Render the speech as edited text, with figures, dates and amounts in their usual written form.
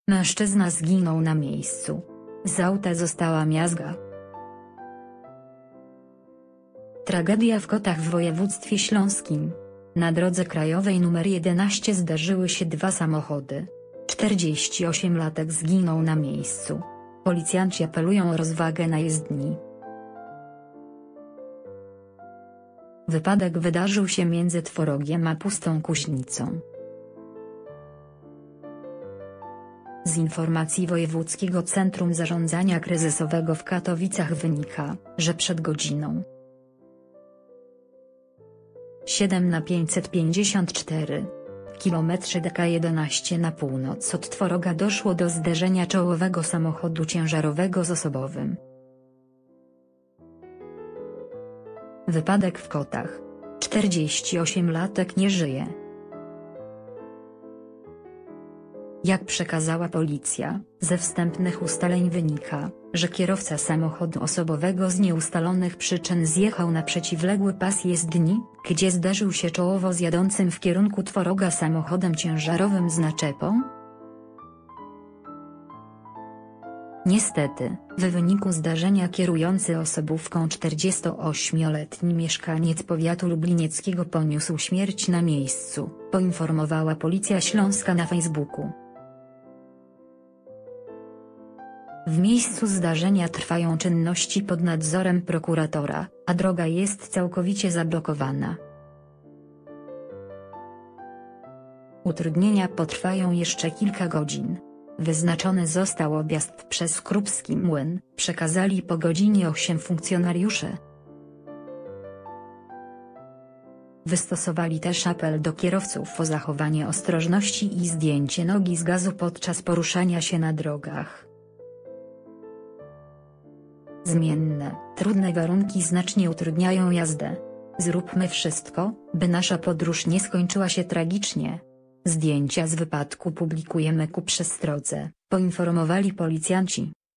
Mężczyzna zginął na miejscu. Z auta została miazga. Tragedia w Kotach w województwie śląskim. Na drodze krajowej nr 11 zdarzyły się dwa samochody. 48-latek zginął na miejscu. Policjanci apelują o rozwagę na jezdni. Wypadek wydarzył się między Tworogiem a Pustą Kuźnicą. Z informacji Wojewódzkiego Centrum Zarządzania Kryzysowego w Katowicach wynika, że przed godziną 7 na 554 km DK11 na północ od Tworoga doszło do zderzenia czołowego samochodu ciężarowego z osobowym. Wypadek w Kotach. 48-latek nie żyje. Jak przekazała policja, ze wstępnych ustaleń wynika, że kierowca samochodu osobowego z nieustalonych przyczyn zjechał na przeciwległy pas jezdni, gdzie zderzył się czołowo z jadącym w kierunku Tworoga samochodem ciężarowym z naczepą. Niestety, w wyniku zdarzenia kierujący osobówką 48-letni mieszkaniec powiatu lublinieckiego poniósł śmierć na miejscu, poinformowała Policja Śląska na Facebooku. W miejscu zdarzenia trwają czynności pod nadzorem prokuratora, a droga jest całkowicie zablokowana. Utrudnienia potrwają jeszcze kilka godzin. Wyznaczony został objazd przez Krupski Młyn, przekazali po godzinie 8 funkcjonariusze. Wystosowali też apel do kierowców o zachowanie ostrożności i zdjęcie nogi z gazu podczas poruszania się na drogach. Zmienne, trudne warunki znacznie utrudniają jazdę. Zróbmy wszystko, by nasza podróż nie skończyła się tragicznie. Zdjęcia z wypadku publikujemy ku przestrodze, poinformowali policjanci.